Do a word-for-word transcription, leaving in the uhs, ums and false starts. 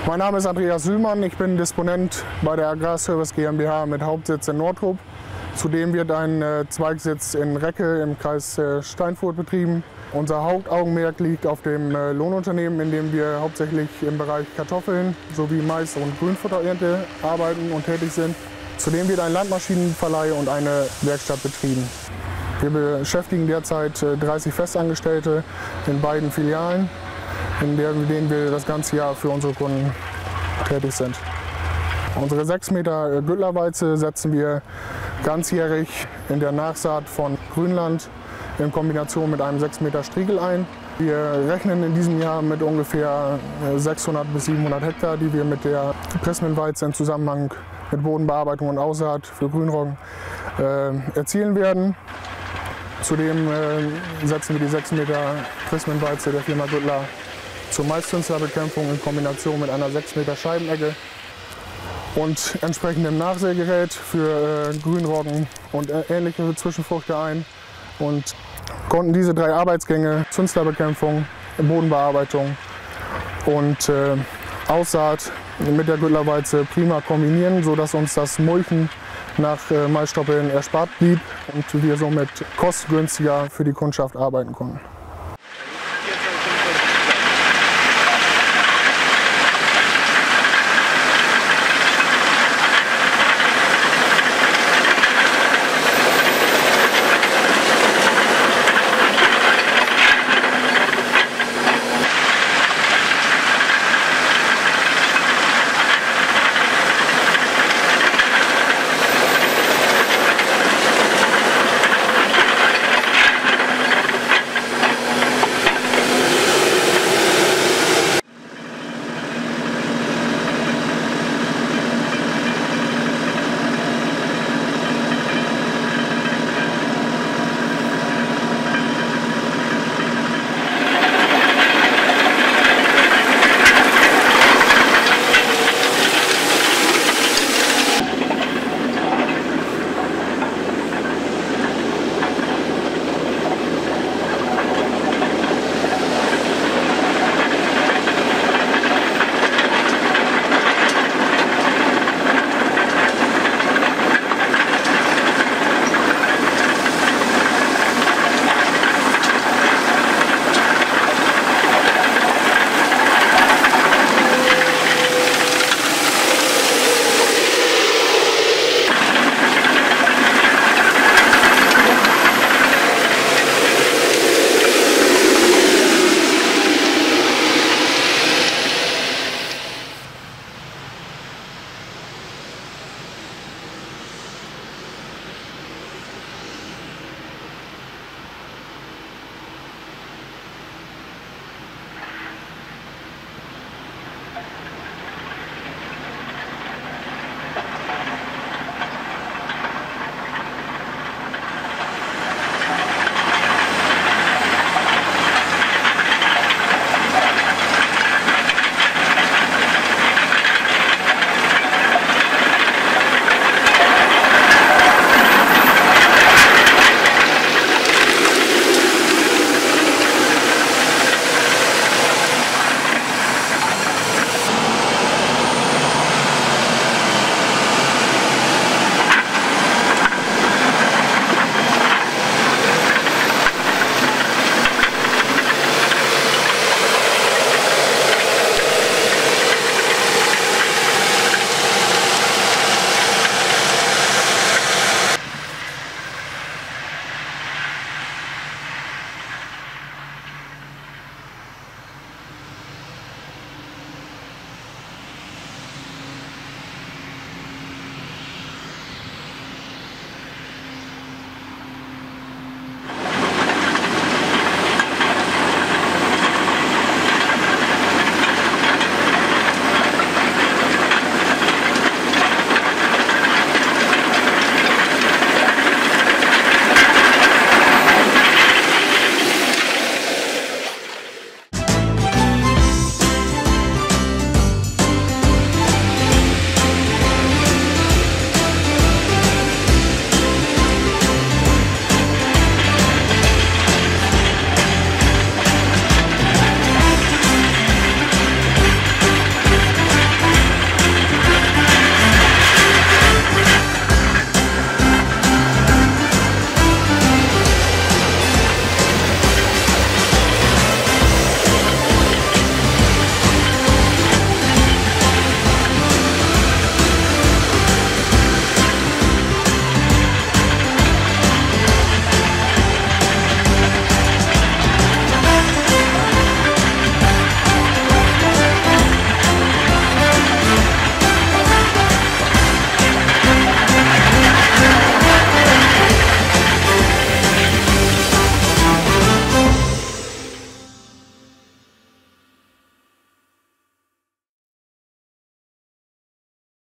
Mein Name ist Andreas Sühlmann, ich bin Disponent bei der Agrarservice GmbH mit Hauptsitz in Nordrup. Zudem wird ein äh, Zweigsitz in Recke im Kreis äh, Steinfurt betrieben. Unser Hauptaugenmerk liegt auf dem äh, Lohnunternehmen, in dem wir hauptsächlich im Bereich Kartoffeln sowie Mais- und Grünfutterernte arbeiten und tätig sind. Zudem wird ein Landmaschinenverleih und eine Werkstatt betrieben. Wir beschäftigen derzeit äh, dreißig Festangestellte in beiden Filialen, in denen wir das ganze Jahr für unsere Kunden tätig sind. Unsere sechs Meter Güttlerweize setzen wir ganzjährig in der Nachsaat von Grünland in Kombination mit einem sechs Meter Striegel ein. Wir rechnen in diesem Jahr mit ungefähr sechshundert bis siebenhundert Hektar, die wir mit der Prismenweize im Zusammenhang mit Bodenbearbeitung und Aussaat für Grünroggen äh, erzielen werden. Zudem äh, setzen wir die sechs Meter Prismenweize der Firma Güttler zur Maiszünslerbekämpfung in Kombination mit einer sechs Meter Scheibenegge und entsprechendem Nachsägegerät für äh, Grünroggen und ähnliche Zwischenfrüchte ein und konnten diese drei Arbeitsgänge, Zünslerbekämpfung, Bodenbearbeitung und äh, Aussaat mit der Güttlerweize prima kombinieren, sodass uns das Mulchen nach äh, Maisstoppeln erspart blieb und wir somit kostengünstiger für die Kundschaft arbeiten konnten.